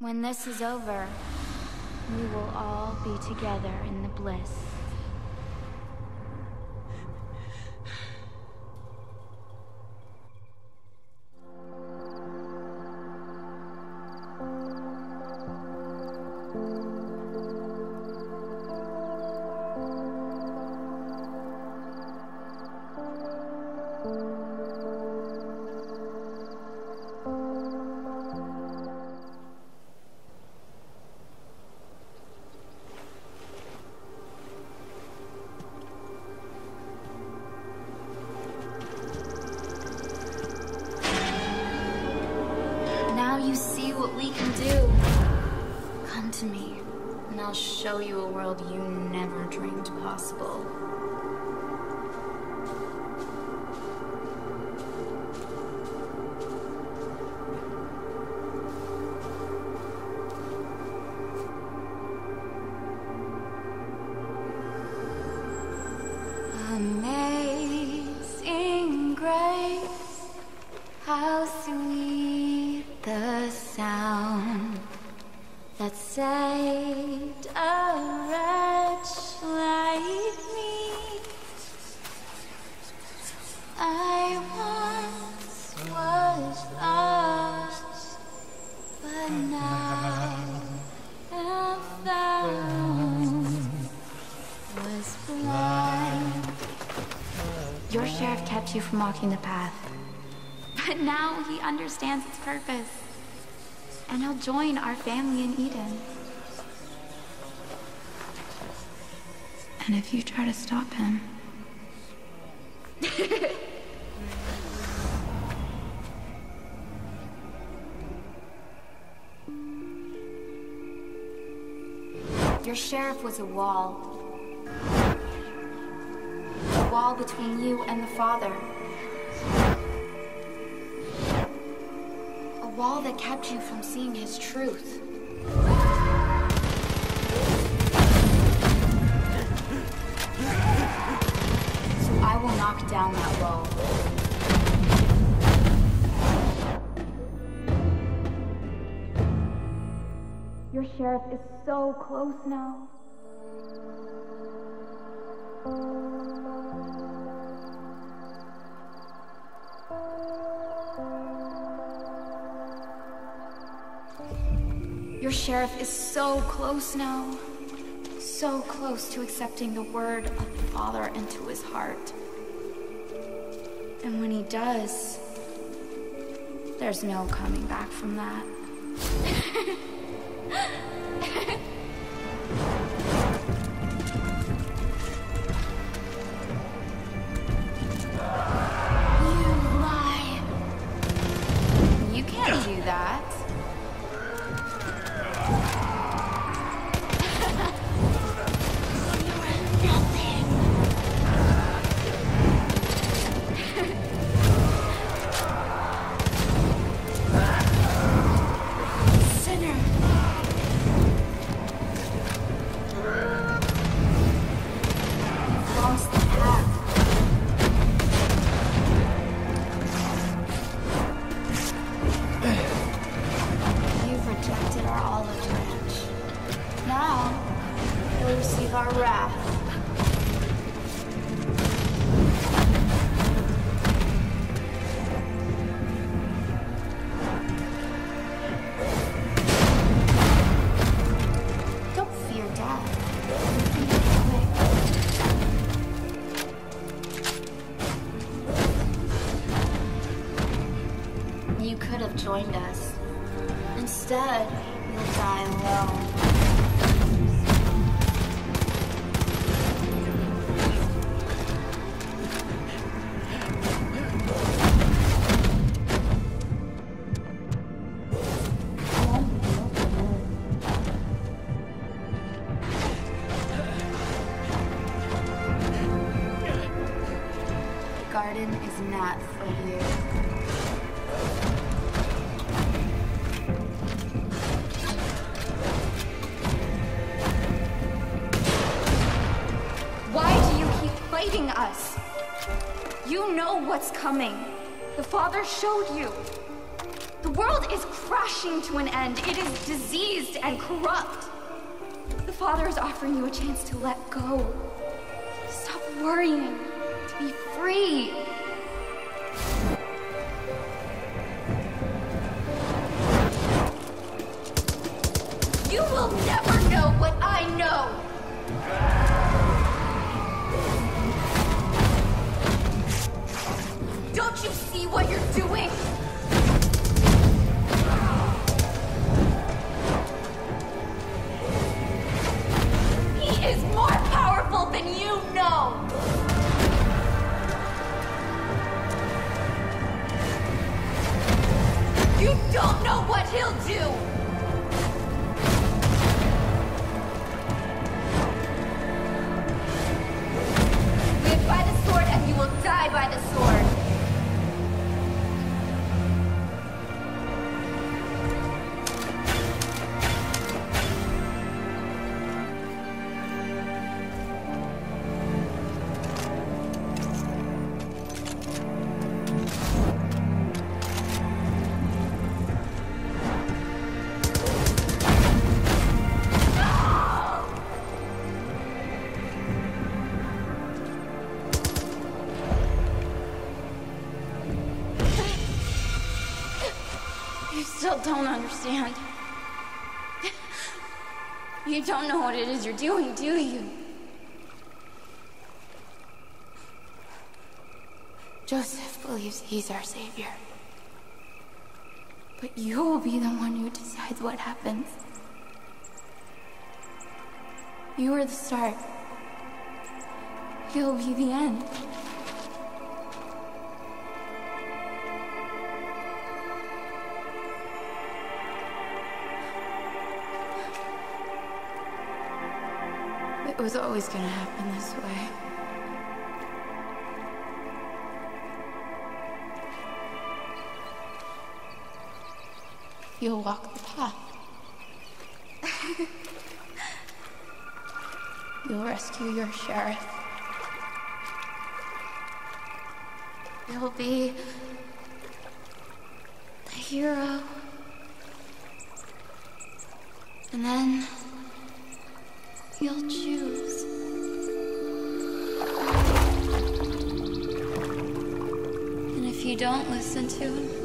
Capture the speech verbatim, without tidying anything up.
When this is over, we will all be together in the bliss. Now you see what we can do. Come to me, and I'll show you a world you never dreamed possible. Amazing grace, how sweet the sound that saved a wretch like me. I once was lost, but now am found. Was blind. Your sheriff kept you from walking the path. But now he understands its purpose. And he'll join our family in Eden. And if you try to stop him... Your sheriff was a wall. A wall between you and the Father. A wall that kept you from seeing his truth. So I will knock down that wall. Your sheriff is so close now. Your sheriff is so close now. So close to accepting the word of the Father into his heart. And when he does, there's no coming back from that. You lie. You can't do that. Our wrath. Don't fear death. You could have joined us. Instead, you'll die alone. Garden is not for you. Why do you keep fighting us? You know what's coming. The Father showed you. The world is crashing to an end. It is diseased and corrupt. The Father is offering you a chance to let go. Stop worrying. To be free. You will never know what I know. Don't you see what you're doing? He is more powerful than you know. You don't know what he'll do. Live by the sword and you will die by the sword. You still don't understand. You don't know what it is you're doing, do you? Joseph believes he's our savior. But you will be the one who decides what happens. You are the start. You'll be the end. It was always gonna happen this way. You'll walk the path. You'll rescue your sheriff. You'll be the hero. And then you'll choose. And if you don't listen to him,